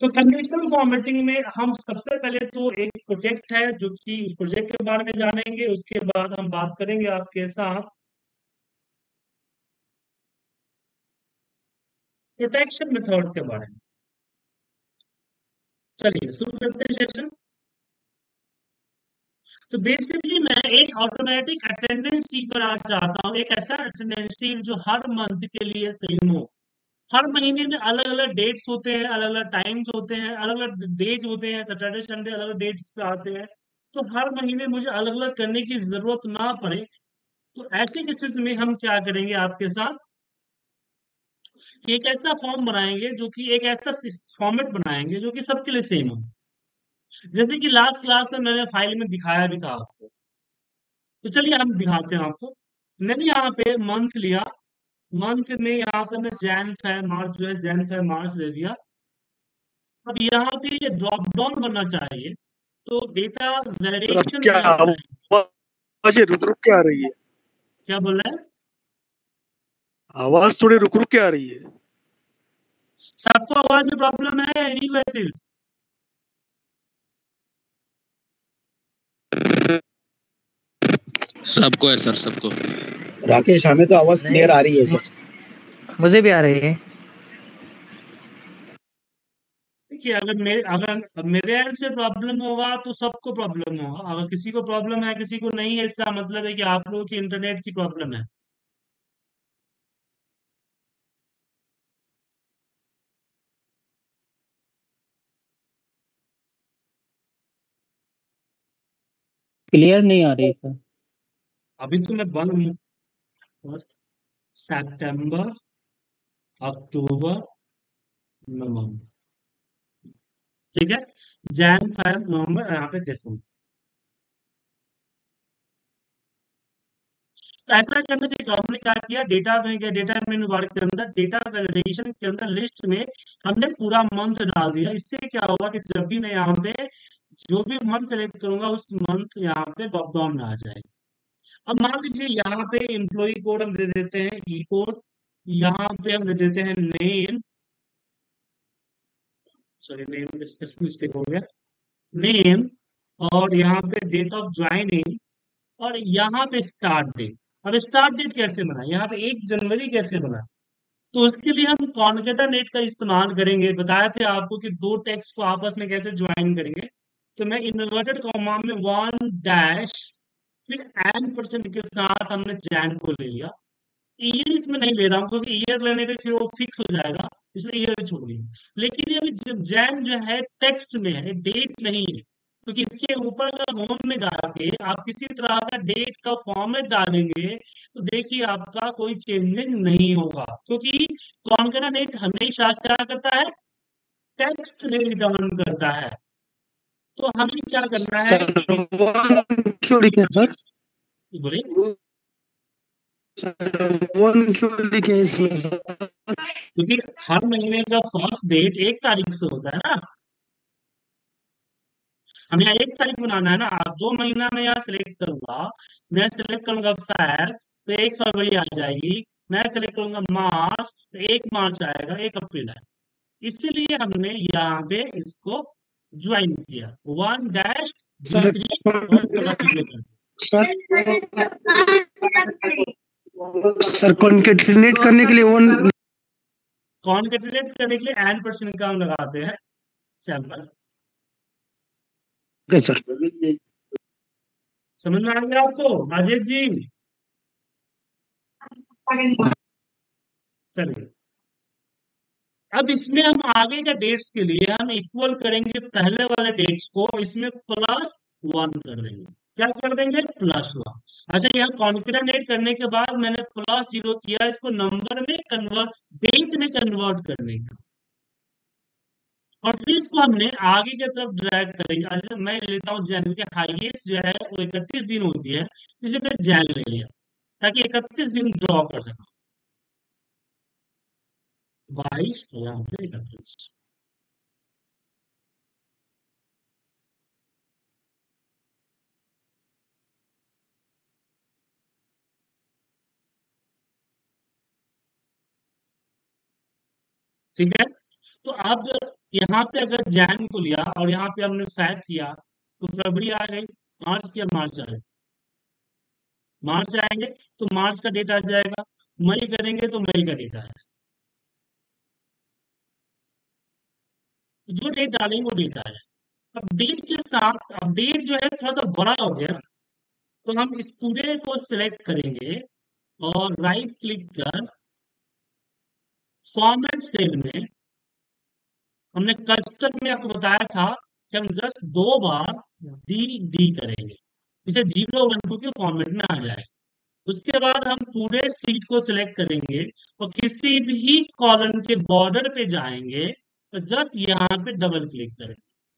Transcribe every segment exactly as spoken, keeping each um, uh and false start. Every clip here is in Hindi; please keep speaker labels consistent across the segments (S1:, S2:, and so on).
S1: तो कंडीशनल फॉर्मेटिंग में हम सबसे पहले तो एक प्रोजेक्ट है जो कि उस प्रोजेक्ट के बारे में जानेंगे, उसके बाद हम बात करेंगे आपके साथ प्रोटेक्शन मेथड के बारे में। चलिए शुरू करते हैं सेशन। तो बेसिकली मैं एक ऑटोमेटिक अटेंडेंस शीट बनाना चाहता हूँ, एक ऐसा अटेंडेंस शीट जो हर मंथ के लिए सेम हो। हर महीने में अलग अलग डेट्स होते हैं, अलग अलग टाइम्स होते हैं, अलग अलग डेज होते हैं, सैटरडे संडे अलग अलग डेट्स पे आते हैं। तो हर महीने मुझे अलग अलग करने की जरूरत ना पड़े, तो ऐसे केसेस में हम क्या करेंगे आपके साथ कि एक ऐसा फॉर्म बनाएंगे जो कि एक ऐसा फॉर्मेट बनाएंगे जो कि सबके लिए सेम हो। जैसे कि लास्ट क्लास में मैंने फाइल में दिखाया भी था आपको, तो चलिए हम दिखाते हैं आपको। मैंने यहाँ पे मंथ लिया, मंथ में यहाँ पे मैं जैन फै मार्च जो है जैन फै मार्च दे दिया। अब यहाँ पे ये ड्रॉप डाउन बनना चाहिए, तो डेटा
S2: सर अब
S1: वेरिएशन
S2: क्या
S1: क्या करें?
S2: आवाज रुक रुक के आ रही है?
S1: क्या बोल रहे हैं?
S2: आवाज थोड़ी रुक रुक के आ रही है।
S1: सबको आवाज में प्रॉब्लम है या नहीं वैसे?
S3: सबको है सर, सबको।
S4: राकेश हमें तो आवाज क्लियर आ रही है सर।
S5: मुझे भी आ रही है।
S1: देखिए अगर मेरे अगर मेरे एंड से प्रॉब्लम होगा तो सबको प्रॉब्लम होगा। अगर किसी को प्रॉब्लम है किसी को नहीं है, इसका मतलब है कि आप लोगों की इंटरनेट की प्रॉब्लम है।
S5: क्लियर नहीं आ रही है सर।
S1: अभी तो मैं बंद हूँ। फर्स्ट सितंबर, अक्टूबर, नवंबर, ठीक है, जैन फेब नवंबर, यहाँ पे दिसंबर। तो ऐसा करने से हमने क्या किया, डेटा में गया, डेटा मेनू बार के अंदर डेटा वैलिडेशन के अंदर लिस्ट में हमने पूरा मंथ डाल दिया। इससे क्या होगा कि जब भी मैं यहाँ पे जो भी मंथ सेलेक्ट करूंगा उस मंथ यहाँ पे ड्रॉप डाउन में आ जाएगा। अब मान लीजिए यहाँ पे एम्प्लॉय कोड हम दे देते हैं ई कोड, यहाँ पे हम दे देते हैं नेम, सॉरी नेम मिस्टेक हो गया, नेम, और यहाँ पे डेट ऑफ ज्वाइनिंग, और यहाँ पे स्टार्ट डेट। अब स्टार्ट डेट कैसे बनाए, यहाँ पे एक जनवरी कैसे बनाए? तो उसके लिए हम कॉन्केटेनेट का इस्तेमाल करेंगे। बताया थे आपको कि दो टेक्स्ट को आपस में कैसे ज्वाइन करेंगे। तो मैं इन्वर्टेड कॉमा में वन डैश फिर एन परसेंट के साथ हमने जैन को ले लिया। ईयर इसमें नहीं ले रहा हूँ क्योंकि ईयर लेने पे फिर वो फिक्स हो जाएगा, इसलिए ईयर छोड़ दी। लेकिन ये अभी जैन जो है टेक्स्ट में है, डेट नहीं है, क्योंकि इसके ऊपर अगर होम में जाके आप किसी तरह का डेट का फॉर्मेट डालेंगे तो देखिए आपका कोई चेंजिंग नहीं होगा, क्योंकि कॉन्करेंट हमेशा क्या करता है, टेक्स्ट रिटर्न करता है। तो हमें क्या करना है
S2: सर
S1: कि
S2: वन क्यों लिखे सर?
S1: बोलिए,
S2: सर वन क्यों लिखे इसमें सर?
S1: क्योंकि हर महीने का फर्स्ट डेट एक तारीख से होता है ना। हमें यहाँ एक तारीख बनाना है ना। आप जो महीना में यहाँ सिलेक्ट करूंगा, मैं सिलेक्ट करूंगा फेब तो एक फरवरी आ जाएगी, मैं सिलेक्ट करूंगा मार्च तो एक मार्च आएगा, एक अप्रैल आएगा। इसीलिए हमने यहाँ पे इसको ज्वाइन किया one dash G
S2: sir
S1: three और पूरा चीजें कर
S2: सर सर कॉन्केटिनेट करने के लिए वन
S1: कॉन्केटिनेट करने के लिए एन परसेंट का हम लगाते हैं सैंपल।
S2: सर
S1: समझ में आ गया आपको अजय जी? चलिए अब इसमें हम आगे के डेट्स के लिए हम इक्वल करेंगे पहले वाले डेट्स को, इसमें प्लस वन कर देंगे। क्या कर देंगे? Plus one. अच्छा यहाँ कॉन्केटेनेट करने के बाद मैंने प्लस जीरो किया, इसको नंबर में कन्वर्ट, डेट में कन्वर्ट करने का, और फिर इसको हमने आगे की तरफ ड्रैग करेंगे। अच्छा मैं लेता हूँ जैन के हाईएस्ट जो है वो इकतीस दिन होती है, इसे मैंने जैन ले लिया ताकि इकतीस दिन ड्रॉ कर सकूं। बाईस यहाँ पे इकतीस। ठीक है, तो अब यहाँ पे अगर जैन को लिया और यहाँ पे हमने फैब किया तो फरवरी आ गई, मार्च किया मार्च आ गई, मार्च आएंगे तो मार्च का डेटा आ जाएगा, मई करेंगे तो मई का डेटा है, जो डेट डालेंगे वो डेटा है। अब डेट के साथ अब डेट जो है थोड़ा सा बड़ा हो गया, तो हम इस पूरे को सिलेक्ट करेंगे और राइट क्लिक कर फॉर्मेट सेल में, हमने कस्टम में आपको बताया था कि हम जस्ट दो बार डी डी करेंगे, इसे जीरो वन टू के फॉर्मेट में आ जाए। उसके बाद हम पूरे सीट को सिलेक्ट करेंगे और किसी भी कॉलम के बॉर्डर पे जाएंगे तो जस्ट यहाँ पे डबल क्लिक करेंगे।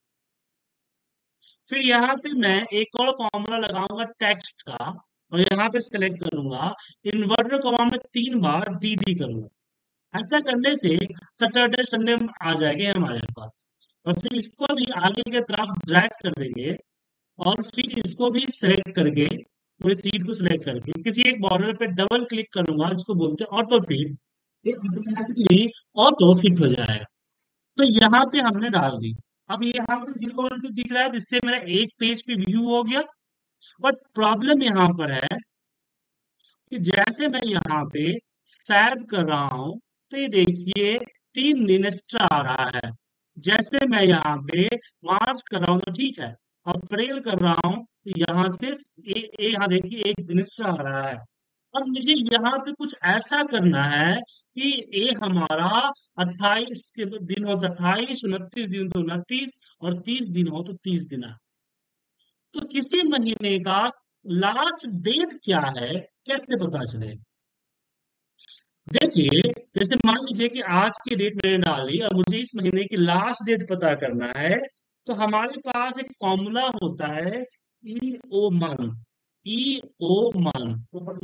S1: फिर यहाँ पे मैं एक और फॉर्मूला लगाऊंगा टेक्स्ट का और यहाँ पे सिलेक्ट करूंगा, इन्वर्टर कॉमा में तीन बार डी डी करूंगा। ऐसा करने से सैटरडे संडे आ जाएंगे हमारे पास, और फिर इसको भी आगे की तरफ ड्रैग कर देंगे और फिर इसको भी सिलेक्ट करके पूरे सीट को सिलेक्ट करके किसी एक बॉर्डर पे डबल क्लिक करूंगा, इसको बोलते हैं ऑटो फिट, ये ऑटोमेटिकली ऑटो फिट हो जाएगा। तो यहाँ पे हमने डाल दी। अब यहाँ पे जीरो वन टू दिख रहा है, जिससे मेरा एक पेज पे व्यू हो गया। बट प्रॉब्लम यहाँ पर है कि जैसे मैं यहाँ पे सेव कर रहा हूं तो ये देखिए तीन दिन एक्स्ट्रा आ रहा है। जैसे मैं यहाँ पे मार्च कर रहा हूँ तो ठीक है, अप्रैल कर रहा हूँ तो यहाँ सिर्फ ए, ए, यहाँ देखिए एक दिन एक्स्ट्रा आ रहा है। अब मुझे यहाँ पे कुछ ऐसा करना है कि ये हमारा अट्ठाईस के दिन हो तो अट्ठाईस, उनतीस दिन तो उनतीस और तीस दिन हो तो तीस दिन आए। तो किसी महीने का लास्ट डेट क्या है कैसे पता चले? देखिए, जैसे मान लीजिए कि आज की डेट मैंने डाली और मुझे इस महीने की लास्ट डेट पता करना है, तो हमारे पास एक फॉर्मूला होता है ई ओ मन, ई ओ मन,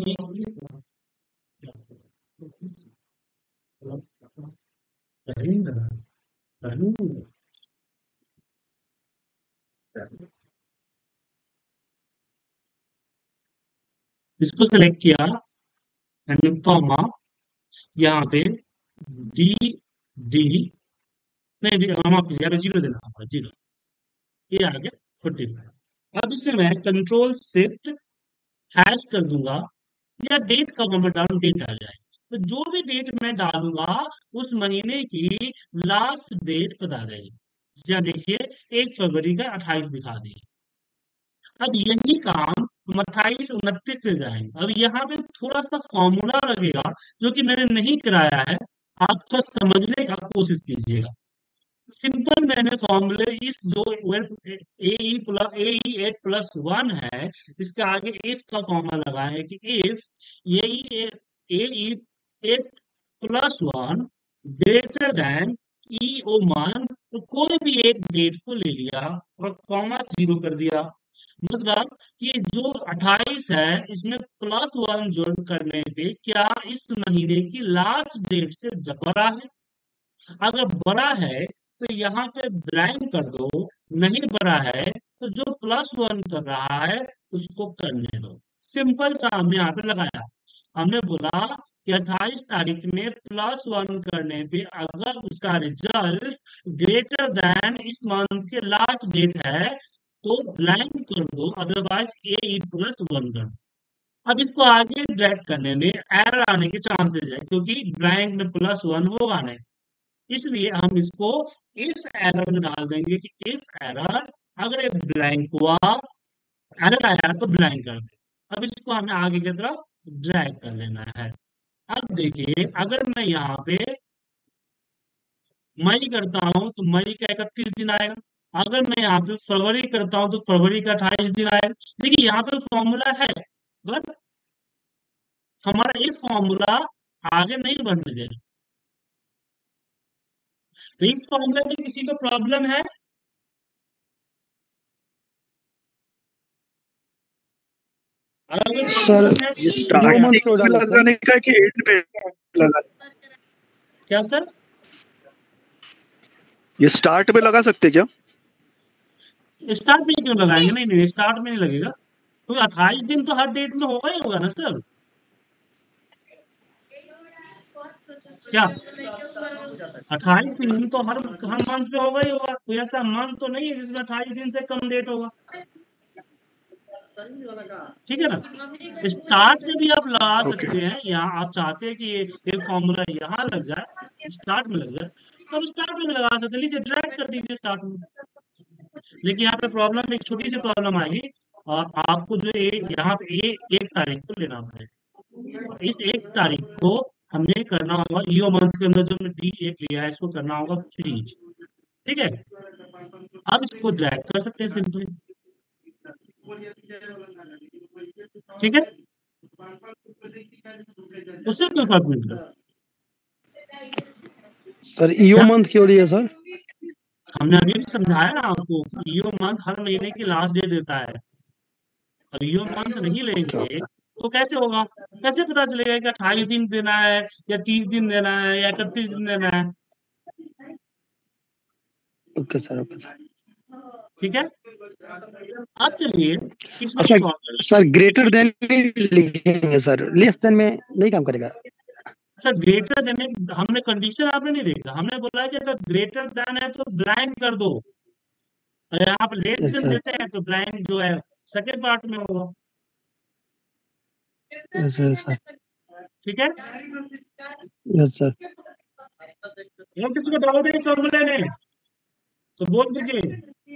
S1: इसको सेलेक्ट किया एंड कॉमा, यहाँ पे डी डी नहीं डी- हम आप यहाँ पे जीरो देना होगा, जीरो, ये आ गया फोर्टी फाइव। अब इसे मैं कंट्रोल शिफ्ट हैश कर दूंगा या डेट का नंबर डालूं, डेट आ जाए। तो जो भी डेट मैं डालूंगा उस महीने की लास्ट डेट बता देगी। या देखिए एक फरवरी का अट्ठाईस दिखा दी। अब यही काम हम अट्ठाईस उनतीस से जाएंगे। अब यहाँ पे थोड़ा सा फॉर्मूला लगेगा जो कि मैंने नहीं कराया है, आप थोड़ा समझने का कोशिश कीजिएगा। सिंपल मैंने फॉर्मूले इस जो A E plus A E eight plus one है, इसके आगे इफ का फॉर्मूला लगाए हैं कि if A E eight plus one greater than E O मान, तो कोई भी एक डेट को ले लिया और कॉमा जीरो कर दिया। मतलब ये जो अट्ठाईस है इसमें प्लस वन जोड़ करने पे क्या इस महीने की लास्ट डेट से बड़ा है? अगर बड़ा है तो यहाँ पे ब्लैंक कर दो, नहीं बड़ा है तो जो प्लस वन कर रहा है उसको करने दो। सिंपल सा हमने यहाँ पे लगाया। हमने बोला कि अट्ठाईस तारीख में प्लस वन करने पे अगर उसका रिजल्ट ग्रेटर देन इस मंथ के लास्ट डेट है तो ब्लैंक कर दो, अदरवाइज ए प्लस वन कर दो। अब इसको आगे ड्रैग करने में एरर आने के चांसेस है, क्योंकि ब्लैंक में प्लस वन होगा नहीं, इसलिए हम इसको इस एरर में डाल देंगे कि इस एरर अगर एक ब्लैंक हुआ, एरर आया तो ब्लैंक कर दे। अब इसको हमें आगे की तरफ ड्रैग कर लेना है। अब देखिए अगर मैं यहाँ पे मई करता हूं तो मई का इकतीस दिन आएगा, अगर मैं यहाँ पे फरवरी करता हूं तो फरवरी का अट्ठाईस दिन आएगा। देखिए यहाँ पे फॉर्मूला है बट हमारा एक फॉर्मूला आगे नहीं बढ़ने दे। तो इस फॉर्मूले में किसी को प्रॉब्लम है? अगर कोई
S2: सर
S1: प्रॉब्लम है
S4: ये
S1: तो
S4: स्टार्टिंग
S2: क्यों
S4: में
S2: डाला सर?
S4: लगाने का है कि एंड में लगा?
S1: क्या सर?
S4: ये स्टार्ट में लगा सकते क्या?
S1: स्टार्ट में क्यों लगाएंगे? नहीं नहीं स्टार्ट में नहीं लगेगा, तो अट्ठाईस दिन तो हर डेट में होगा ही होगा ना सर। क्या अट्ठाईस दिन तो हर हर मंथ में होगा ही होगा, कोई ऐसा मंथ तो नहीं है जिसमें अट्ठाईस दिन से कम डेट होगा। ठीक है ना, स्टार्ट में भी आप लगा
S4: ओके
S1: सकते हैं, यहाँ आप चाहते हैं कि ये एक फॉर्मूला यहाँ लग जाए, स्टार्ट में लग जाए, तो आप स्टार्ट में भी लगा सकते हैं, नीचे ड्रैग कर दीजिए स्टार्ट में। लेकिन यहाँ पे प्रॉब्लम, एक छोटी सी प्रॉब्लम आएगी, और आपको जो ये यहाँ पे ये एक तारीख को लेना पड़ेगा, इस एक तारीख को हमें करना होगा, ईओ मंथ के अंदर जो हमने डी एक लिया है इसको करना होगा फ्रीज। ठीक है, अब इसको ड्रैग कर सकते हैं सिंपली। ठीक है, उससे कोई फर्क नहीं पड़ता।
S2: सर ईओ
S1: क्या
S2: मंथ क्यों लिया सर?
S1: हमने अभी भी समझाया ना आपको, ईओ मंथ हर महीने की लास्ट डेट देता है, अब ईओ मंथ नहीं लेंगे तो कैसे होगा? कैसे पता चलेगा कि अट्ठाईस दिन देना है या तीस दिन देना है या इकतीस दिन देना है?
S2: Okay sir, okay sir.
S1: ठीक है, अब चलिए इसमें
S2: अच्छा
S1: सॉल्व करें।
S2: सर, ग्रेटर देन लिखेंगे सर, लेस देन में नहीं काम करेगा।
S1: सर ग्रेटर देन, हमने कंडीशन आपने नहीं देखा, हमने बोला है कि अगर ग्रेटर देन है तो ब्लैंक कर दो, अगर आप लेस
S2: यस
S1: देन
S2: सर,
S1: देते हैं तो ब्लैंक जो है सेकेंड पार्ट में होगा।
S2: यस सर,
S1: ठीक है,
S2: यस सर।
S1: और किसी को डाउट है इस फॉर्मूले में तो बोल दीजिए।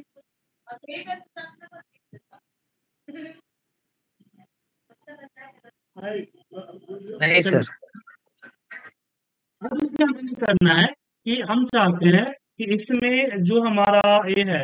S5: नहीं
S1: चलिए,
S5: सर।
S1: अब इसमें हमें ये करना है कि हम चाहते हैं कि इसमें जो हमारा ये है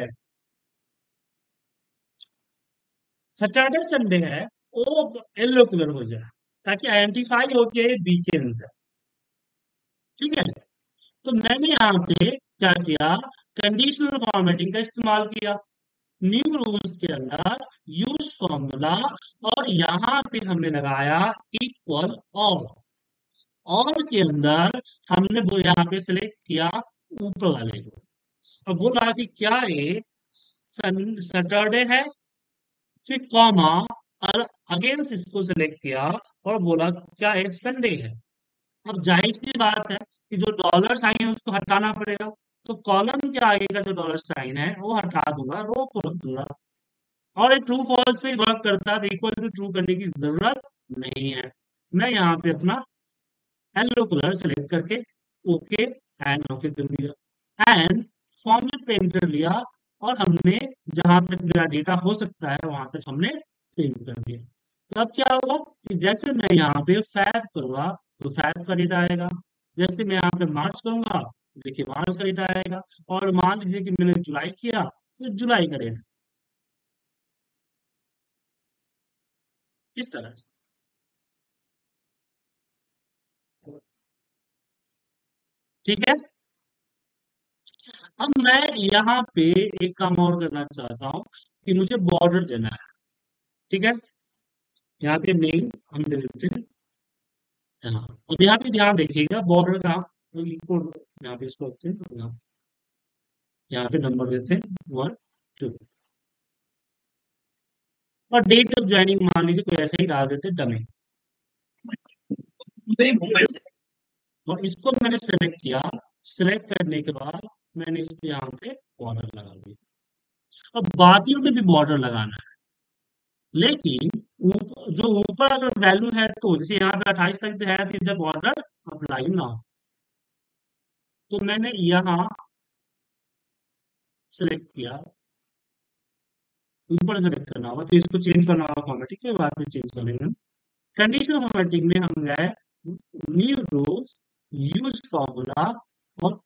S1: सैटरडे संडे है वो येलो कलर हो जाए, ताकि आइडेंटिफाई हो के वीकेंड्स है। ठीक है, तो मैंने यहाँ पे क्या किया, कंडीशनल फॉर्मेटिंग का इस्तेमाल किया, न्यू रूल्स के अंदर यूज फॉर्मूला, और यहाँ पे हमने लगाया इक्वल और और के अंदर हमने वो यहाँ पे सिलेक्ट किया ऊपर वाले को, और बोला कि क्या ये सैटरडे है, फिर कॉमा, और अगेंस्ट इसको सिलेक्ट किया और बोला क्या है संडे है। अब जाहिर सी बात है कि जो डॉलर साइन है उसको हटाना पड़ेगा, तो कॉलम के आगे का जो डॉलर साइन है वो हटा दूंगा, रो को रख दूंगा, और ये ट्रू फॉल्स पे वर्क करता है, तो इक्वल टू ट्रू करने की जरूरत नहीं है। मैं यहाँ पे अपना येलो कलर सेलेक्ट करके ओके एंड ओके कर दिया, एंड फॉर्मेट पे एंटर लिया, और हमने जहां तक मेरा डेटा हो सकता है वहां तक हमने प्रिंट कर दिया। तो अब क्या होगा कि जैसे मैं यहाँ पे फैब करूंगा तो फैब का डेटा आएगा, जैसे मैं यहाँ पे मार्च करूंगा देखिए मार्च का डेटा आएगा, और मान लीजिए कि मैंने जुलाई किया तो जुलाई का डेटा, इस तरह से। ठीक है, अब मैं यहाँ पे एक काम और करना चाहता हूँ कि मुझे बॉर्डर देना है। ठीक है, यहाँ पे नेम हम दे देते हैं यहाँ, और यहाँ पे ध्यान देखिएगा बॉर्डर का तो इनको यहाँ पे इसको रखते हैं, यहाँ यहाँ पे नंबर देते हैं वन टू, और डेट ऑफ ज्वाइनिंग मान लीजिए कोई ऐसे ही डाल देते हैं डमी, और इसको मैंने सेलेक्ट किया, सेलेक्ट करने के बाद मैंने इसको यहाँ पे बॉर्डर लगा दिया। अब बाकियों पे भी बॉर्डर लगाना है, लेकिन ऊप, जो ऊपर अगर वैल्यू है तो जैसे यहाँ पे अट्ठाईस तक है तो इधर बॉर्डर अप्लाई ना हो, तो मैंने यहाँ सेलेक्ट किया, ऊपर सेलेक्ट करना होगा तो इसको चेंज करना होगा फॉर्मेटिंग के बाद में चेंज कर लेंगे। कंडीशनल फॉर्मेटिंग में हम गए न्यू रूल्स यूज फॉर्मूला, और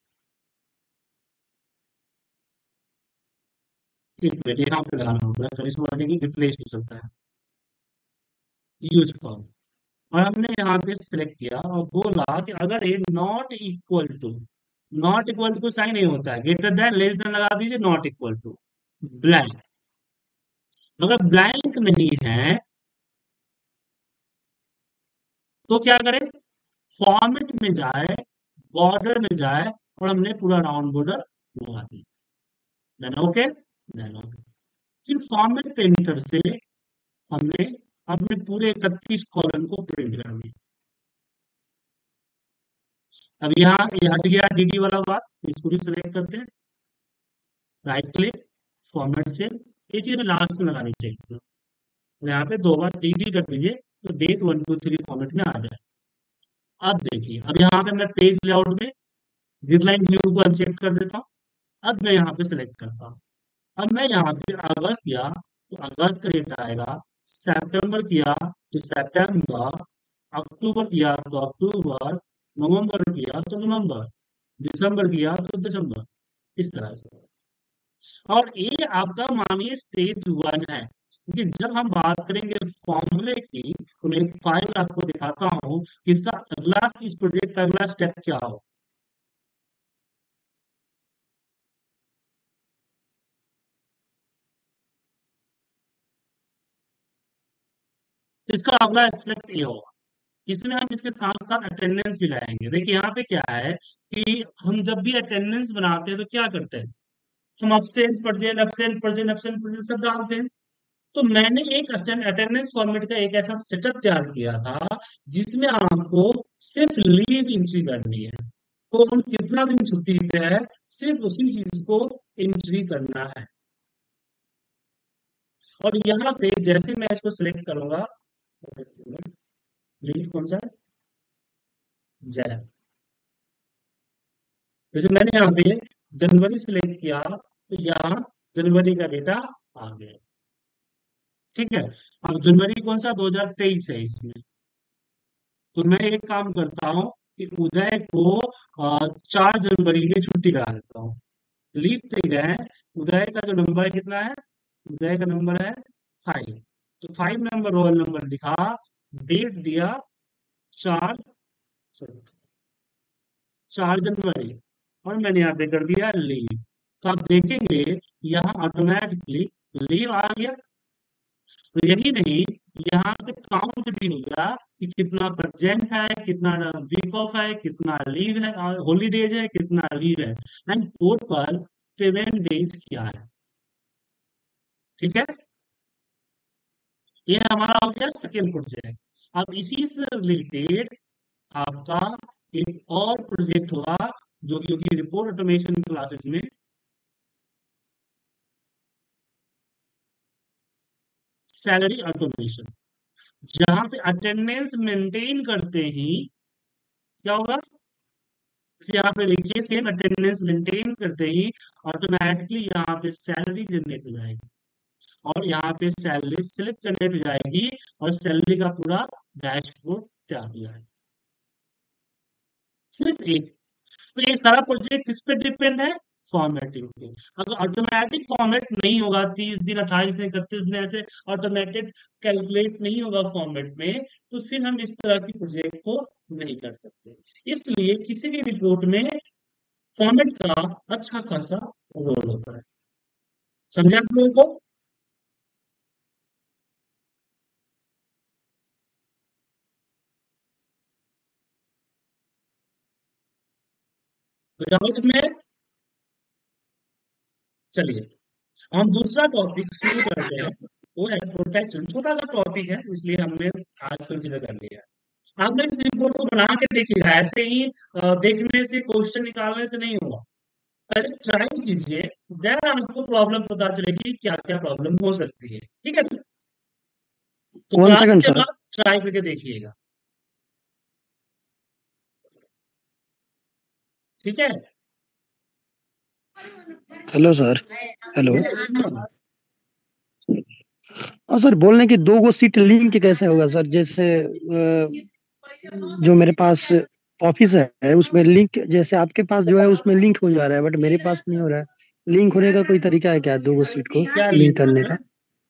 S1: एक मिनट यहाँ पे लगाना होगा, कंडीशनल फॉर्मेटिंग रिप्लेस हो सकता है यूज फॉर्म, और हमने यहाँ पे सिलेक्ट किया और बोला कि अगर ये not equal to, not equal to sign नहीं होता है, ग्रेटर देन लेस देन लगा दीजिए, नॉट इक्वल टू ब्लैंक, अगर ब्लैंक नहीं है तो क्या करें, फॉर्मेट में जाए, बॉर्डर में जाए, और हमने पूरा राउंड बॉर्डर लगा दिया, देन ओके, देन ओके, फिर फॉर्मेट पेंटर से हमने अपने पूरे इकतीस कॉलम को प्रिंट कर दिया। अब यहाँ ये हट गया डी डी वाला बात, तो इसको भी सिलेक्ट करते हैं, राइट क्लिक, फॉर्मेट से, ये चीज लास्ट में लगानी चाहिए। यहाँ पे दो बार डी डी कर दीजिए तो date one two three format में आ जाए। अब देखिए, अब यहाँ पे मैं पेज लेआउट में ग्रिड व्यू को अनचेक कर देता हूँ। अब मैं यहाँ पे सिलेक्ट करता हूँ। अब मैं यहाँ पे अगस्त किया तो अगस्त का डेट आएगा, सितंबर किया तो सितंबर, अक्टूबर किया तो अक्टूबर, नवंबर किया तो नवंबर, दिसंबर किया तो दिसंबर, इस तरह से। और ये आपका मानिए स्टेज वन है। क्योंकि जब हम बात करेंगे फॉर्मूले की तो मैं एक फाइल आपको दिखाता हूँ कि इसका अगला, इस प्रोजेक्ट का अगला स्टेप क्या हो। इसका अगला स्टेप ये होगा, इसमें हम इसके साथ साथ अटेंडेंस भी लाएंगे। देखिए यहाँ पे क्या है कि हम जब भी अटेंडेंस बनाते हैं तो क्या करते हैं, हम absent present absent present absent present सब डालते हैं। तो मैंने एक अटेंडेंस फॉर्मेट का एक ऐसा सेटअप तैयार किया था जिसमें आपको सिर्फ लीव एंट्री करनी है। तो हम कितना दिन छुट्टी पे है, सिर्फ उसी चीज को एंट्री करना है। और यहाँ पे जैसे मैं इसको सिलेक्ट करूंगा, लीव कौन सा है, जय, जैसे मैंने यहाँ पे जनवरी सिलेक्ट किया तो यहाँ जनवरी का डेटा आ गया। ठीक है, अब जनवरी कौन सा, दो हज़ार तेईस है इसमें। तो मैं एक काम करता हूँ कि उदय को आ, चार जनवरी में छुट्टी करा देता हूँ। लीव पे गए, उदय का जो नंबर कितना है, उदय का नंबर है फाइव, तो फाइव नंबर रोल नंबर लिखा, डेट दिया चार चार जनवरी, और मैंने यहाँ पे कर दिया लीव। तो आप देखेंगे यहाँ ऑटोमेटिकली लीव आ गया। तो यही नहीं, यहाँ पे काउंट भी हो गया कि कितना प्रेजेंट है, कितना वीक ऑफ है, कितना लीव है, हॉलीडेज है, कितना लीव है, एंड टोटल पेमेंट डेज क्या है। ठीक है, ये हमारा हो गया सेकेंड प्रोजेक्ट। अब इसी से रिलेटेड आपका एक और प्रोजेक्ट होगा जो कि रिपोर्ट ऑटोमेशन क्लासेस में सैलरी ऑटोमेशन, जहां पे अटेंडेंस मेंटेन करते ही क्या होगा, यहाँ पे देखिए सेम अटेंडेंस मेंटेन करते ही ऑटोमेटिकली यहाँ पे सैलरी जनरेट हो जाएगी, और यहाँ पे सैलरी स्लिप जनरेट हो जाएगी, और सैलरी का पूरा डैशबोर्ड तैयार हो जाएगा। सिर्फ एक, तो ये सारा प्रोजेक्ट किस पे डिपेंड है, फॉर्मेटिंग पे। अगर ऑटोमेटिक फॉर्मेट नहीं होगा, तीस दिन अट्ठाईस दिन इकतीस दिन ऐसे ऑटोमेटेड कैलकुलेट नहीं होगा फॉर्मेट में, तो फिर हम इस तरह की प्रोजेक्ट को नहीं कर सकते। इसलिए किसी भी रिपोर्ट में फॉर्मेट का अच्छा खासा रोल होता है। समझा आप लोगों को? डाउट इसमें? चलिए हम दूसरा टॉपिक शुरू करते हैं, वो है प्रोटेक्शन। छोटा सा टॉपिक है इसलिए हमने आज कंसिडर कर लिया। आपने इस रिपोर्ट को बना के देखिएगा, ऐसे ही अ, देखने से क्वेश्चन निकालने से नहीं होगा। पहले ट्राई कीजिए, देन आपको प्रॉब्लम पता चलेगी क्या क्या प्रॉब्लम हो सकती है। ठीक है, तो
S2: वन
S1: क्लास
S2: सेकंड
S1: के
S2: सर।
S1: बाद ट्राई करके देखिएगा। ठीक है,
S2: हेलो सर। हेलो। हाँ सर, बोलने की दो गो सीट लिंक कैसे होगा सर? जैसे अ, जो मेरे पास ऑफिस है उसमें लिंक, जैसे आपके पास जो है उसमें लिंक हो जा रहा है, बट मेरे पास नहीं हो रहा है। लिंक होने का कोई तरीका है क्या, दो गो सीट को
S1: क्या
S2: लिंक
S1: लिंक
S2: करने का?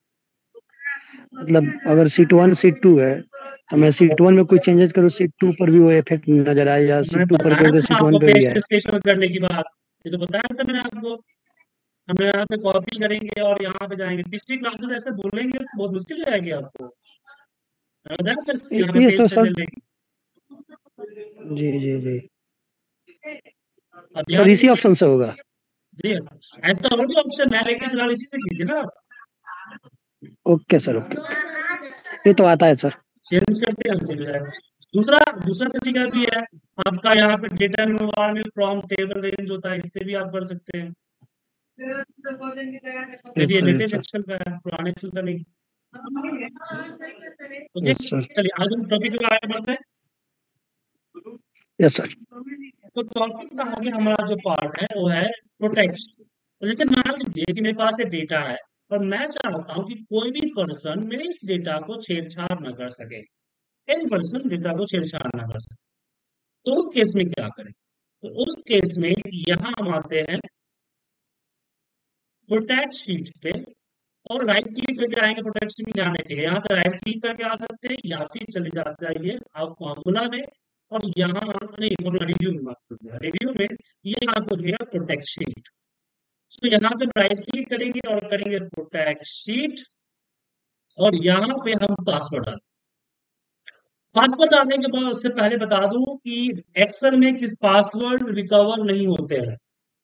S2: मतलब अगर सीट वन सीट टू है तो मैं सीट वन में कोई चेंजेस करूँ, सीट टू पर भी वो इफेक्ट नजर आए, या
S1: मैंने
S2: सीट टू पर
S1: बताया
S2: करूँ तो
S1: था
S2: सीट
S1: आपको
S2: वन पे भी
S1: पेज
S2: आए?
S1: स्पेशल करने की बात, ये तो बताया था मैंने आपको। हम यहाँ पे कॉपी करेंगे और यहाँ पे जाएंगे, पिछली क्लास में ऐसे बोलेंगे तो बहुत मुश्किल हो जाएगी आपको। बताया था
S2: ये
S1: यहाँ पे
S2: ये
S1: पेज
S2: सर
S1: करने
S2: सर
S1: लेंगे।
S2: जी जी जी
S1: अब
S2: सर,
S1: यहाँ
S2: इसी
S1: देखिए,
S2: ऑप्शन से होगा?
S1: जी ऐसा और भी ऑप्शन है, लेकिन फिलहाल इसी से कीजिए ना।
S2: Okay sir, okay. ये तो आता है सर।
S1: चेंज करते हैं हमसे जो है। दूसरा दूसरा तरीका भी है, आपका यहाँ पे data environment from table range होता है, इससे भी आप कर सकते हैं। देखिए
S2: अच्छा
S1: लेटेस्ट
S2: अच्छा
S1: एक्सेल का है, पुराने एक्सेल का नहीं। ओके
S2: यस सर
S1: चलिए आज हम टॉपिक पे आगे बढ़ते हैं।
S2: यस सर
S1: तो टॉपिक का आगे हमारा जो पार्ट है वो है प्रोटेक्शन। तो जैसे मान लीजिए कि मेरे पास एक डेटा है और मैं चाहता हूँ कि कोई भी पर्सन मेरे इस डेटा को छेड़छाड़ न कर सके, एनी पर्सन डेटा को छेड़छाड़ न कर सके। तो उस केस में क्या करें? तो उस केस में यहाँ हम आते हैं प्रोटेक्ट शीट पे और राइट क्लिक करके आएंगे प्रोटेक्ट शीट में जाने के लिए। यहाँ से राइट क्लिक करके आ सकते हैं या फिर चले जाते आइए आप फॉर्मूला में और यहाँ नहीं फॉर्मूला रिव्यू में माफ कीजिएगा, रिव्यू में ये आपको दिया प्रोटेक्ट शीट। तो यहाँ पे राइट क्लिक करेंगे और करेंगे प्रोटेक्ट शीट और यहाँ पे हम पासवर्ड डालें। पासवर्ड डालने के बाद उससे पहले बता दूं कि एक्सेल में किस पासवर्ड रिकवर नहीं होते हैं।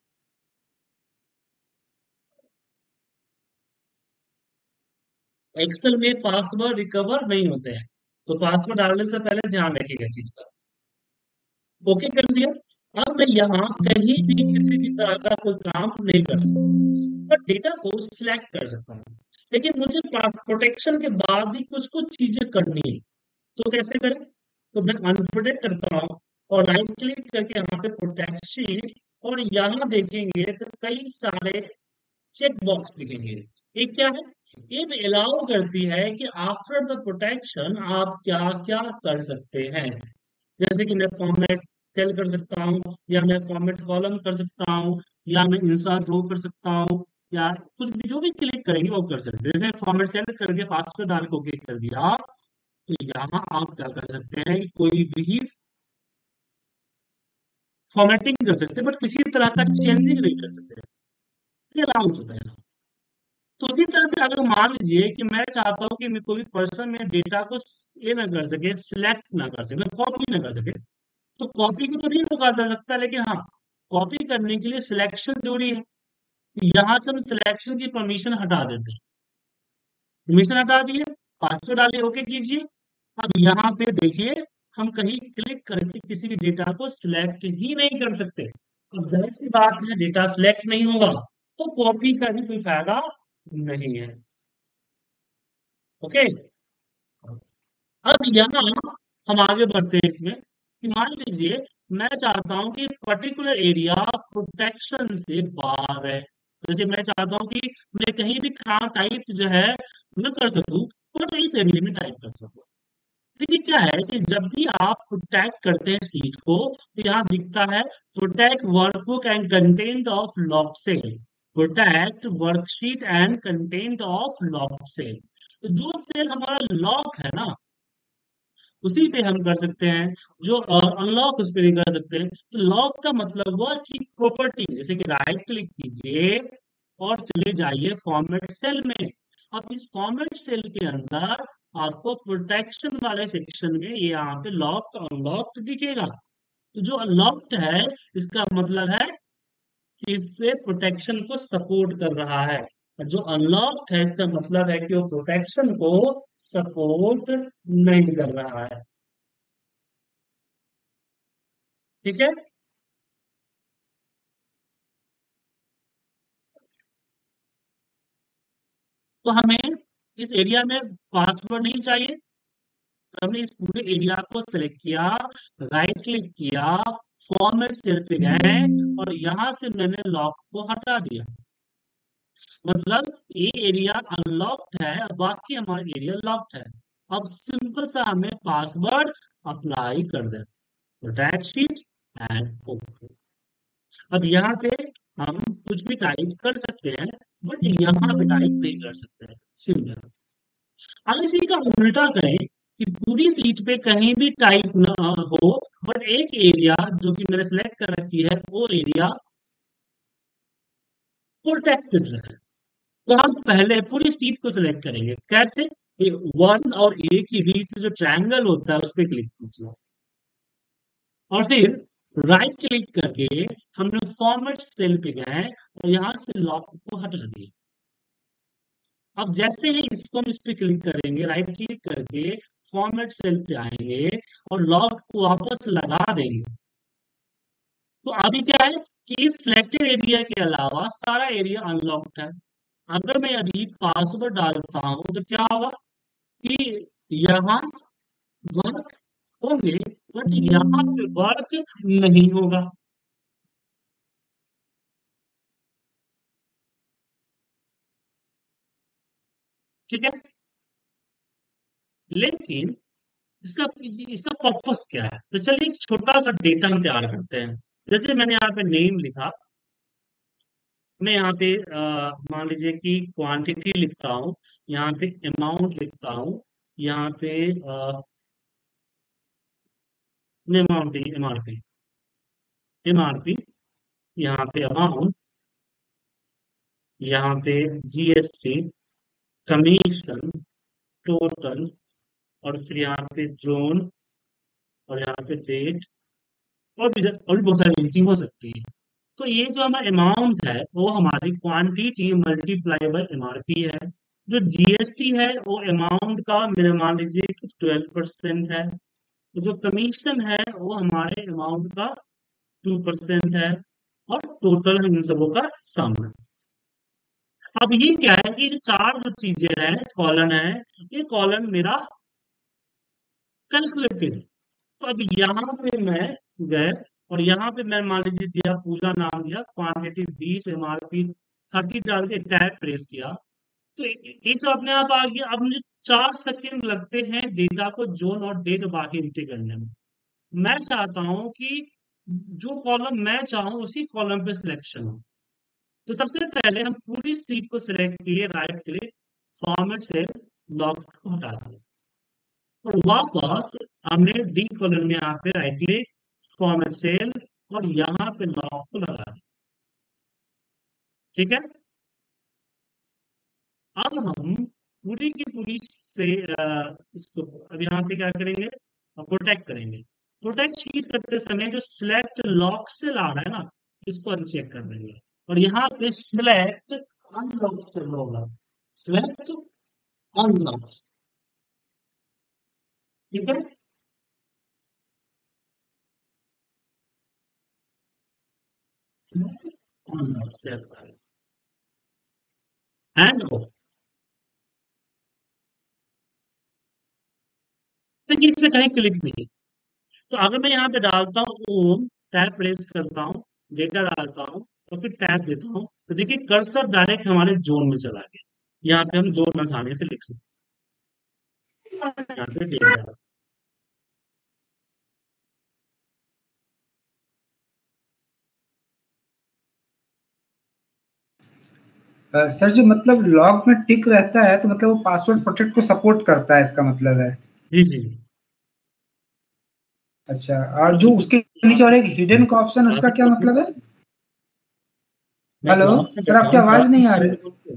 S1: एक्सेल में पासवर्ड रिकवर नहीं होते हैं, तो पासवर्ड डालने से पहले ध्यान रखिएगा चीज का। ओके कर दिया। अब मैं यहाँ कहीं भी किसी भी तरह का कोई काम नहीं कर सकता, पर डेटा को सिलेक्ट कर सकता हूँ। लेकिन मुझे प्रोटेक्शन के बाद भी कुछ कुछ चीजें करनी है, तो कैसे करें? तो मैं अनप्रोटेक्ट करता हूँ और राइट क्लिक करके यहाँ पे प्रोटेक्ट शीट और यहाँ देखेंगे तो कई सारे चेक बॉक्स दिखेंगे। एक क्या है? ये अलाउ करती है कि आफ्टर द प्रोटेक्शन आप क्या क्या कर सकते हैं। जैसे कि मैं फॉर्मेट सेल कर सकता हूँ या मैं फॉर्मेट कॉलम कर सकता हूँ या मैं इंसर्ट रो कर सकता हूँ या कुछ भी जो भी क्लिक करेंगे वो कर सकते हैं। जैसे फॉर्मेट सेल करके पासवर्ड डाल को क्लिक कर दिया तो यहाँ आप क्या कर सकते हैं, कोई भी फॉर्मेटिंग कर सकते हैं बट किसी तरह का चेंजिंग नहीं कर सकते, ये अलाउंस होता है। तो उसी तरह से अगर मान लीजिए कि मैं चाहता हूँ कि मैं कोई पर्सन में डेटा को ये ना कर सके, सिलेक्ट ना कर सके, कॉपी ना कर सके, तो कॉपी को तो नहीं रोका जा सकता, लेकिन हाँ कॉपी करने के लिए सिलेक्शन जरूरी है। यहाँ से हम सिलेक्शन की परमिशन हटा देते हैं, परमिशन हटा दिए, पासवर्ड डालिए, ओके कीजिए। अब यहाँ पे देखिए हम कहीं क्लिक करके किसी भी डेटा को सिलेक्ट ही नहीं कर सकते। अब जाहिर सी बात है डेटा सिलेक्ट नहीं होगा तो कॉपी का भी कोई फायदा नहीं है। ओके अब यहाँ हम आगे बढ़ते हैं इसमें कि मान लीजिए मैं चाहता हूं कि पर्टिकुलर एरिया प्रोटेक्शन से बाहर है। जैसे मैं चाहता हूं कि मैं कहीं भी काम टाइप जो है मैं कर सकूं तो इस एरिया में टाइप कर सकूं। देखिए क्या है कि जब भी आप प्रोटेक्ट करते हैं सीट को तो यहाँ दिखता है protect workbook and content of lock cell, protect worksheet and content of lock cell. तो जो सेल हमारा लॉक है ना उसी पे हम कर सकते हैं, जो अनलॉक उस पर भी कर सकते हैं। तो लॉक का मतलब हुआ इसकी प्रॉपर्टी, जैसे कि राइट क्लिक कीजिए और चले जाइए फॉर्मेट सेल में। अब इस फॉर्मेट सेल के अंदर आपको प्रोटेक्शन वाले सेक्शन में ये यहाँ पे लॉक अनलॉक्ड दिखेगा। तो जो अनलॉक्ड है इसका मतलब है कि इससे प्रोटेक्शन को सपोर्ट कर रहा है, और जो अनलॉक्ड है इसका मतलब है कि वो प्रोटेक्शन को सपोर्ट नहीं कर रहा है। ठीक है, तो हमें इस एरिया में पासवर्ड नहीं चाहिए, तो हमने इस पूरे एरिया को सिलेक्ट किया, राइट क्लिक किया, फॉर्मेट सेल पे गए और यहां से मैंने लॉक को हटा दिया। मतलब ये एरिया अनलॉक्ड है, बाकी हमारा एरिया लॉक्ड है। अब सिंपल सा हमें पासवर्ड अप्लाई कर दे, प्रोटेक्ट शीट एंड ओके। अब यहाँ पे हम कुछ भी टाइप कर सकते हैं बट यहाँ पे टाइप नहीं कर सकते, सिंपल। अगर इसी का उल्टा करें कि पूरी सीट पे कहीं भी टाइप ना हो बट एक एरिया जो कि मैंने सिलेक्ट कर रखी है वो एरिया प्रोटेक्टेड रहे, तो हम पहले पूरी सीट को सिलेक्ट करेंगे। कैसे? वन और ए के बीच में जो ट्रायंगल होता है उस पर क्लिक कीजिए और फिर राइट क्लिक करके हमने फॉर्मेट सेल पे गए और यहां से लॉक को हटा दिए। अब जैसे ही इसको हम इस पे क्लिक करेंगे, राइट क्लिक करके फॉर्मेट सेल पे आएंगे और लॉक को वापस लगा देंगे, तो अभी क्या है कि इस सिलेक्टेड एरिया के अलावा सारा एरिया अनलॉक्ड है। अगर मैं अभी पासवर्ड डालता हूं तो क्या होगा कि यहाँ वर्क होंगे बट यहाँ पे वर्क नहीं होगा। ठीक है, लेकिन इसका इसका पर्पस क्या है? तो चलिए एक छोटा सा डेटा हम तैयार करते हैं। जैसे मैंने यहाँ पे नेम लिखा, मैं यहाँ पे अ, मान लीजिए कि क्वांटिटी लिखता हूँ, यहाँ पे अमाउंट लिखता हूँ, यहाँ पे अमाउंट एमआरपी एमआरपी यहाँ पे अमाउंट, यहाँ पे जीएसटी, कमीशन, टोटल, और फिर यहाँ पे जोन, और यहाँ पे डेट, और भी और भी बहुत सारी एंट्री हो सकती है। तो ये जो हमारा अमाउंट है वो हमारी क्वांटिटी मल्टीप्लाई बाय एमआरपी है। जो जीएसटी है वो अमाउंट का मेरे मान लीजिए कि ट्वेल्व परसेंट है। तो जो कमीशन है वो हमारे अमाउंट का टू परसेंट है, और टोटल हम इन सबों का सम है। अब ये क्या है कि चार जो चीजें हैं कॉलन है, ये कॉलन मेरा कैलकुलेटेड। तो अब यहाँ पे मैं गए और यहाँ पे मैं मान लीजिए दिया पूजा नाम दिया, क्वांटिटी बीस, एमआरपी थर्टी डाल के टैब प्रेस किया, तो ये सब अपने आप आ गया। अब मुझे चार सेकंड लगते हैं डेटा को जोन और डेट बाकी एंट्री करने में। मैं चाहता हूं कि जो कॉलम मैं चाहूं उसी कॉलम पे सिलेक्शन हो। तो सबसे पहले हम पूरी सीट को सिलेक्ट किए, right click, format cell, lock को हटा दिया, और वापस हमने डी कॉलम में यहाँ पे राइट क्लिक, फॉर्मेट सेल, और यहाँ पे लॉक को लगा दिया। ठीक है, अब हम पूरी की पूरी से अ, इसको अब यहाँ पे क्या करेंगे, प्रोटेक्ट करेंगे। प्रोटेक्ट करते समय जो सिलेक्ट लॉक सेल आ रहा है ना, इसको अनचेक कर देंगे, और यहाँ पे सिलेक्ट अनलॉक सेल होगा, सिलेक्ट अनलॉक। ठीक है, सिलेक्ट अनलॉक सेल एंड देखिए इसमें कहीं क्लिक नहीं। तो अगर मैं यहाँ पे डालता हूँ ओम, टैब प्रेस करता हूँ, डेटा डालता हूँ और फिर टैब देता हूँ, तो देखिए कर्सर डायरेक्ट हमारे जोन में चला गया। यहाँ पे हम जोन आसानी से लिख सकते हैं। यहाँ पे डेटा
S3: अ, सर जो मतलब लॉग में टिक रहता है तो मतलब वो पासवर्ड प्रोटेक्ट को सपोर्ट करता है, इसका मतलब है।
S1: जी जी।
S3: अच्छा, और जो उसके नीचे और एक हिडन का ऑप्शन है, उसका क्या मतलब है? हेलो सर, आपकी आवाज नहीं आ रही,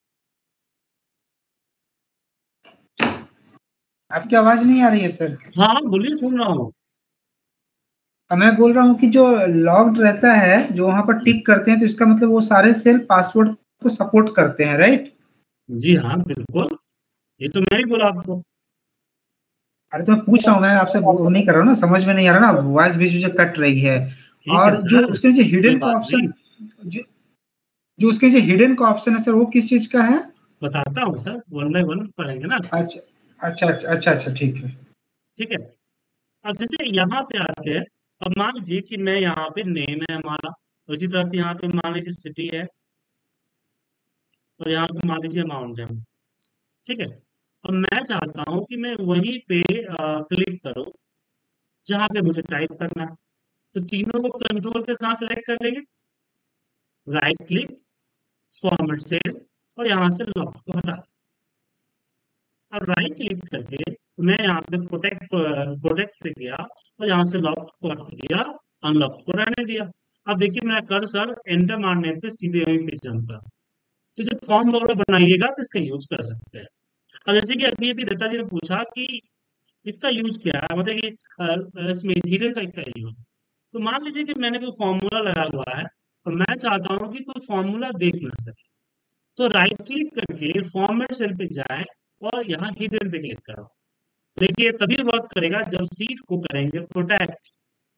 S3: आपकी आवाज नहीं आ रही है सर।
S1: हाँ बोलिए, सुन रहा हूँ।
S3: मैं बोल रहा हूँ कि जो लॉग्ड रहता है, जो वहां पर टिक करते हैं, तो इसका मतलब वो सारे सेल पासवर्ड को सपोर्ट करते हैं, राइट?
S1: जी हाँ बिल्कुल, ये तो मैं ही बोला आपको।
S3: अरे तो मैं पूछ रहा हूँ, मैं आपसे वो नहीं कर रहा हूँ ना, समझ में नहीं आ रहा ना, वॉइस बीच बीच में कट रही है। और
S1: है
S3: जो उसके नीचे हिडन का
S1: बात
S3: ऑप्शन, जो, जो उसके नीचे हिडन का ऑप्शन है सर, वो किस चीज का है?
S1: बताता हूँ सर, वन बाय वन पढ़ेंगे ना।
S3: अच्छा अच्छा अच्छा अच्छा अच्छा, ठीक है
S1: ठीक है, अब जैसे यहाँ पे आते हैं, अब मान लीजिए कि मैं यहाँ पे नेम है हमारा, उसी तरह से यहाँ पे मान लीजिए सिटी है, और यहाँ पे मान लीजिए अमाउंट है। ठीक है, अब मैं चाहता हूँ कि मैं वहीं पे क्लिक करूँ जहाँ पे मुझे टाइप करना है। तो तीनों को कंट्रोल के साथ सेलेक्ट कर लेंगे, राइट क्लिक, फॉर्मेट सेल, और यहाँ से लॉक को हटा। अब राइट क्लिक करके मैं यहाँ पे प्रोटेक्ट प्रोटेक्ट पे गया और यहाँ से लॉक को हटा दिया, अनलॉक को रहने दिया। अब देखिए मेरा कर्सर एंटर मारने पे सीधे वहीं पे जंप कर। तो जब फॉर्म वगैरह बनाइएगा तो इसका यूज कर सकते हैं। अब जैसे कि अभी अभी दत्ता जी ने पूछा कि इसका यूज क्या है, मतलब कि अ, इसमें हीरे का क्या यूज। तो मान लीजिए कि मैंने कोई फॉर्मूला लगा हुआ है और मैं चाहता हूँ कि कोई फॉर्मूला देख ना सके, तो राइट क्लिक करके फॉर्मेट सेल पे जाए और यहाँ हिडन पे क्लिक करो। देखिए तभी वर्क करेगा जब सीट को करेंगे प्रोटेक्ट।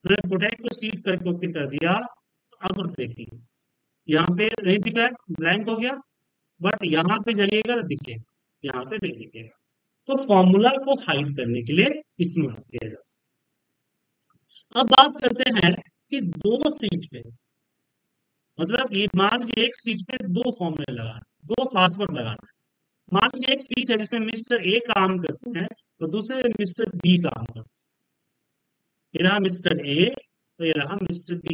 S1: मैंने प्रोटेक्ट को सीट करके ओके कर दिया। अब देखिए यहाँ पे नहीं दिख रहा है, ब्लैंक हो गया, बट यहाँ पे जाइएगा तो दिखेगा, यहाँ पे नहीं दिखेगा। तो फॉर्मूला को हाइड करने के लिए इस्तेमाल किया जाता। अब बात करते हैं कि दो सीट पे, मतलब ये मान लीजिए एक सीट पे दो फॉर्मूले लगाना, दो पासवर्ड लगाना। मान लीजिए एक सीट है जिसमें मिस्टर ए काम करते हैं और दूसरे में मिस्टर बी काम करते हैं। ये रहा मिस्टर ए तो ये रहा मिस्टर बी,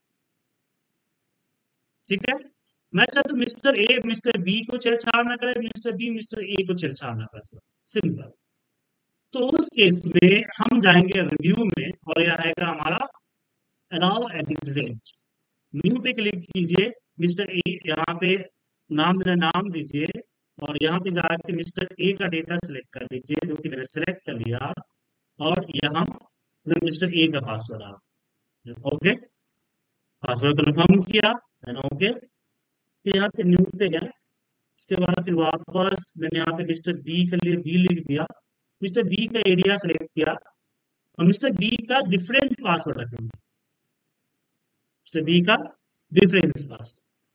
S1: ठीक है। मैं चाहता हूँ मिस्टर ए मिस्टर बी को छेड़छाड़ ना करे, मिस्टर बी मिस्टर ए को छेड़छाड़ ना करे, सिंपल। तो उस केस में हम जाएंगे रिव्यू में और यह आएगा हमारा अलाउ एडिट रेंज। न्यू पे क्लिक कीजिए, मिस्टर ए यहाँ पे नाम मेरा नाम दीजिए और यहाँ पे जाके मिस्टर ए का डेटा सिलेक्ट कर लीजिए, जो कि मैंने सिलेक्ट कर लिया, और यहाँ मिस्टर ए का पासवर्ड आ ओके, पासवर्ड कन्फर्म किया, ओके। फिर यहाँ पे न्यू पे गए, उसके बाद फिर वापस मैंने यहाँ पे मिस्टर बी के लिए बी लिख दिया, मिस्टर बी का एरिया सेलेक्ट किया और मिस्टर बी का डिफरेंट पासवर्ड रखेंगे, मिस्टर बी का डिफरेंस पासवर्ड।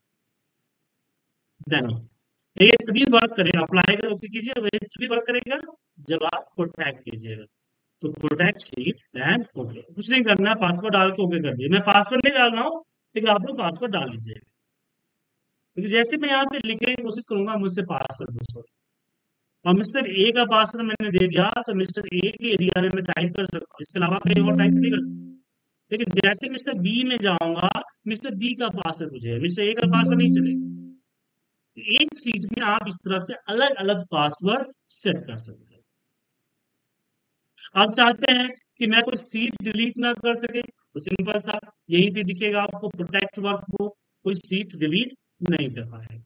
S1: देन ये तभी वर्क करेगा, अप्लाई कर ओके कीजिए, वही तभी वर्क करेगा जब आप प्रोटेक्ट कीजिएगा। तो प्रोटेक्ट शीट एंड ओके, कुछ नहीं करना, पासवर्ड डाल के ओके कर दिए। मैं पासवर्ड नहीं डाल रहा हूँ, लेकिन आप लोग पासवर्ड डाल लीजिएगा, क्योंकि जैसे मैं यहाँ पे लिखने की कोशिश करूंगा मुझसे पासवर्ड पूछो, और मिस्टर ए का पासवर्ड मैंने दे दिया तो मिस्टर ए के एरिया में मैं टाइप कर सकता हूँ, इसके अलावा कहीं और टाइप नहीं कर सकता। लेकिन जैसे मिस्टर बी में जाऊंगा, मिस्टर बी का पासवर्ड पूछेगा, मिस्टर ए का पासवर्ड नहीं चलेगा। तो एक सीट में आप इस तरह से अलग अलग पासवर्ड सेट कर सकते हैं। आप चाहते हैं कि मैं कोई सीट डिलीट ना कर सके, तो सिंपल सा यहीं पे दिखेगा आपको प्रोटेक्ट वर्क को, कोई सीट डिलीट नहीं कर पाएगा।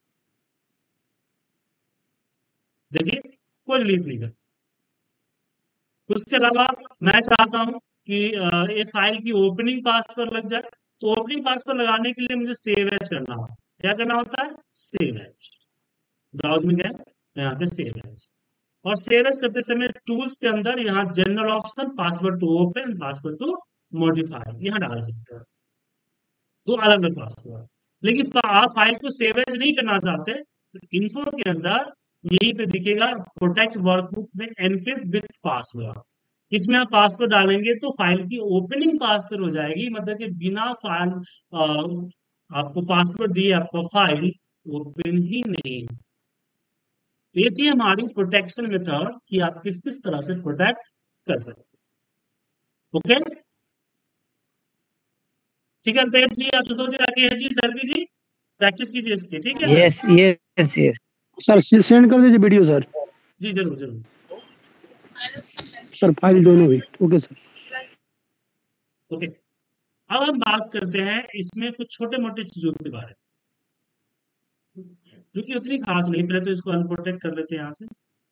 S1: देखिए कोई डिलीट नहीं कर। उसके अलावा मैं चाहता हूं कि ये फाइल की ओपनिंग पासवर्ड लग जाए, तो ओपनिंग पासवर्ड लगाने के लिए मुझे सेव एज करना होगा। क्या करना होता है? Save as. ब्राउज में गए, यहाँ पे सेव एज, और सेव एज करते समय टूल्स के अंदर यहाँ general option password to open, password to modify, यहाँ डाल सकते हैं दो अलग अलग पासवर्ड। लेकिन आप फाइल को सेव एज नहीं करना चाहते, तो इन्फो के अंदर यहीं पे दिखेगा प्रोटेक्ट वर्कबुक में एनक्रिप्ट विथ पासवर्ड, इसमें आप पासवर्ड डालेंगे तो फाइल की ओपनिंग पासवर्ड हो जाएगी, मतलब कि बिना फाइल आपको पासवर्ड दिए आपका फाइल ओपन ही नहीं। तो ये थी हमारी प्रोटेक्शन मेथड कि आप किस किस तरह से प्रोटेक्ट कर सकते। ओके, ठीक है अल्पेश जी, आप सोचिए राकेश जी, सर्दी जी, प्रैक्टिस कीजिए इसकी, ठीक है?
S5: Yes yes yes
S2: sir send कर दीजिए वीडियो सर।
S1: जी जरूर जरूर
S2: सर, फाइल दोनों भी ओके सर।
S1: ओके, अब हम बात करते हैं इसमें कुछ छोटे मोटे चीजों के बारे में जो कि उतनी खास नहीं। पहले तो इसको अनप्रोटेक्ट कर लेते हैं यहाँ से।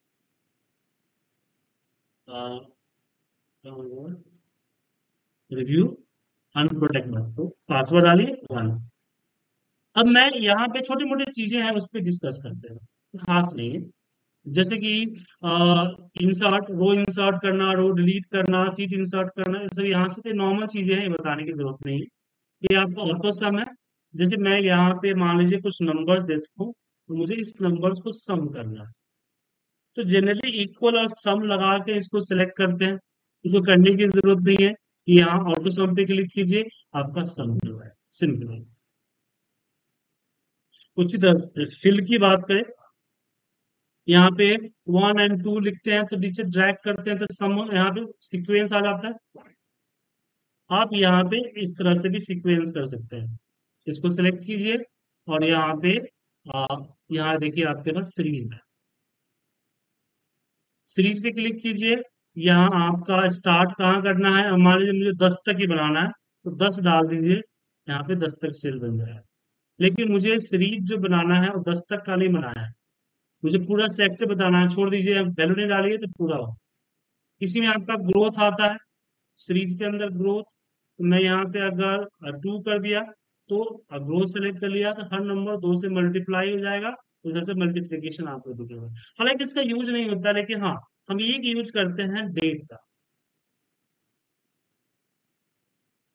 S1: रिव्यू अनप्रोटेक्ट मत तो पासवर्ड डालिए वन। अब मैं यहाँ पे छोटी मोटी चीजें हैं उस पर डिस्कस करते हैं, खास नहीं है, जैसे कि इंसर्ट, रो इंसर्ट करना, रो डिलीट करना, सीट इंसर्ट करना, सब यहाँ से नॉर्मल चीजें हैं, बताने की जरूरत नहीं है। ये आपका ऑटो सम है। जैसे मैं यहाँ पे मान लीजिए कुछ नंबर्स देता हूँ, तो मुझे इस नंबर्स को सम करना है, तो जनरली इक्वल और सम लगा के इसको सिलेक्ट करते हैं। इसको करने की जरूरत नहीं है, यहाँ ऑटो सम पे क्लिक कीजिए, आपका सम जो है सिंपल है। उसी तरह फिल की बात करें, यहाँ पे वन एंड टू लिखते हैं तो नीचे ड्रैग करते हैं तो सम यहाँ पे सीक्वेंस आ जाता है। आप यहाँ पे इस तरह से भी सीक्वेंस कर सकते हैं, इसको सिलेक्ट कीजिए और यहाँ पे आ, यहाँ देखिए आपके पास सीरीज है, सीरीज पे क्लिक कीजिए। यहाँ आपका स्टार्ट कहाँ करना है, मान लीजिए मुझे दस तक ही बनाना है तो दस डाल दीजिए, यहाँ पे दस तक सेल बन जाएगा। लेकिन मुझे सीरीज जो बनाना है वो दस तक का नहीं बनाना है, मुझे पूरा सेलेक्ट बताना है, छोड़ दीजिए, वैल्यू नहीं डालिए तो पूरा हो। इसी में आपका ग्रोथ आता है, सीरीज के अंदर ग्रोथ, तो मैं यहाँ पे अगर टू कर दिया तो ग्रोथ सेलेक्ट कर लिया तो हर नंबर दो से मल्टीप्लाई हो जाएगा, तो जैसे मल्टीप्लीकेशन आपको दिखेगा। हालांकि इसका यूज नहीं होता, लेकिन हाँ हम एक यूज करते हैं डेट का।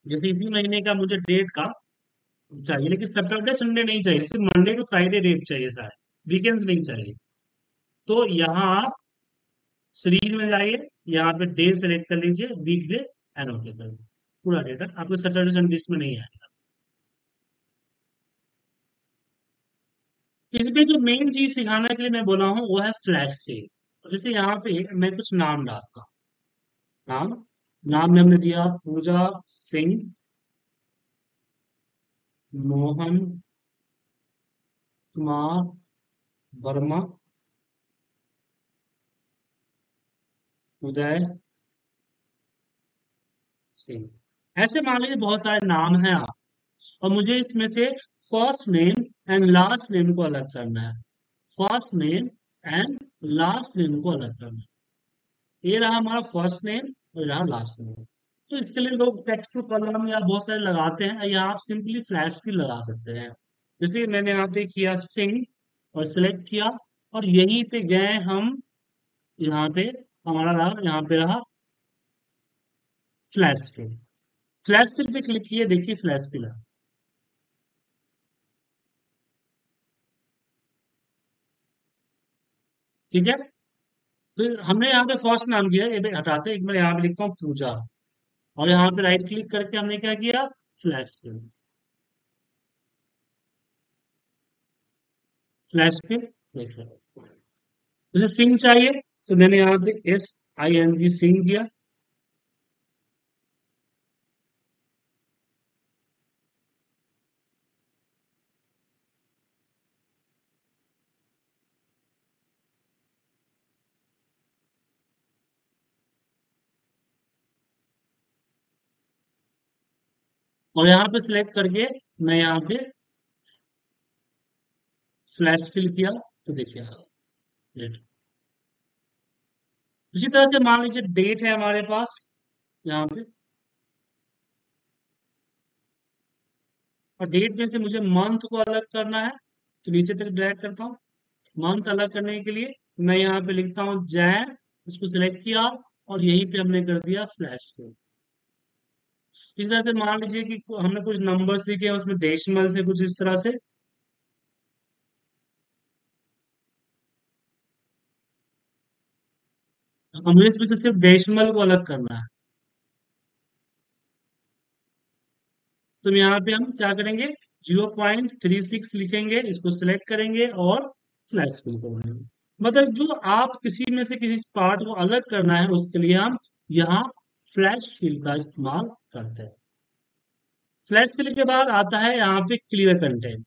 S1: जैसे इसी महीने का मुझे डेट का चाहिए, लेकिन सैटरडे संडे नहीं चाहिए, सिर्फ मंडे टू फ्राइडे डेट चाहिए सारे, वीकेंड्स नहीं चाहिए। तो यहाँ आप सीरीज में जाइए, यहाँ पे डे सेलेक्ट कर लीजिए, वीक डे एंड ओके कर दीजिए, पूरा डेटा आपको सैटरडे संडे इसमें नहीं आएगा। इसमें जो मेन चीज सिखाने के लिए मैं बोला हूँ वो है फ्लैश सेल। जैसे यहाँ पे मैं कुछ नाम डालता हूँ, नाम नाम में हमने दिया पूजा सिंह, मोहन कुमार वर्मा, उदय सिंह। ऐसे मान लीजिए बहुत सारे नाम हैं आप, और मुझे इसमें से first name and last name को अलग करना है, first name and last name को अलग करना है। ये रहा हमारा फर्स्ट नेम और ये रहा लास्ट नेम। तो इसके लिए लोग टेक्स्ट टू कॉलम या बहुत सारे लगाते हैं, या आप सिंपली फ्लैश भी लगा सकते हैं। जैसे मैंने यहाँ पे किया सिंह और सिलेक्ट किया, और यहीं पे गए हम, यहाँ पे हमारा रहा, यहाँ पे रहा फ्लैश फिल। फ्लैश फिल पे क्लिक किए, देखिए फ्लैश फिल है। ठीक है, तो हमने यहाँ पे फर्स्ट नाम किया, ये पे हटाते एक बार, यहाँ पे लिखता हूँ पूजा, और यहाँ पे राइट क्लिक करके हमने क्या किया, फ्लैश फिल, फ्लैश फिल देख लो। मुझे सिंह चाहिए, तो मैंने यहाँ पे S I N G Singh किया, और यहाँ पे सिलेक्ट करके मैं यहाँ पे फ्लैश फिल किया, तो देखिए डेट। उसी तरह से मान लीजिए डेट है हमारे पास यहाँ पे, और डेट में से मुझे मंथ को अलग करना है, तो नीचे तक ड्रैग करता हूँ। मंथ अलग करने के लिए मैं यहाँ पे लिखता हूँ जैन, इसको सिलेक्ट किया और यहीं पे हमने कर दिया फ्लैश फिल। इस तरह से मान लीजिए कि हमने कुछ नंबर्स लिखे हैं उसमें डेसिमल से, कुछ इस तरह से, हमें इसमें से सिर्फ डेसिमल को अलग करना है। तो यहाँ पे हम क्या करेंगे, जीरो पॉइंट थ्री सिक्स लिखेंगे, इसको सिलेक्ट करेंगे और फ्लैश फिल करेंगे। मतलब जो आप किसी में से किसी पार्ट को अलग करना है, उसके लिए हम यहाँ फ्लैश फिल का इस्तेमाल करते हैं। फ्लैश फिल के बाद आता है यहाँ पे क्लियर कंटेंट।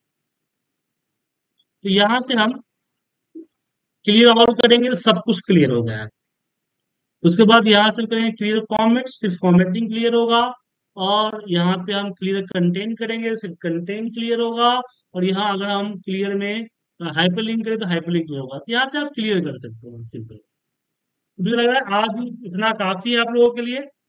S1: तो यहाँ से हम क्लियर ऑल करेंगे तो सब कुछ क्लियर हो गया है। उसके बाद यहाँ से करेंगे क्लियर फॉर्मेट, सिर्फ फॉर्मेटिंग क्लियर होगा, और यहाँ पे हम क्लियर कंटेंट करेंगे, सिर्फ कंटेंट क्लियर होगा, और यहाँ अगर हम क्लियर में हाइपरलिंक करें तो हाइपरलिंक क्लियर होगा। तो यहाँ से आप क्लियर कर सकते हो सिंपल। मुझे लग रहा है आज इतना काफी है आप लोगों के लिए।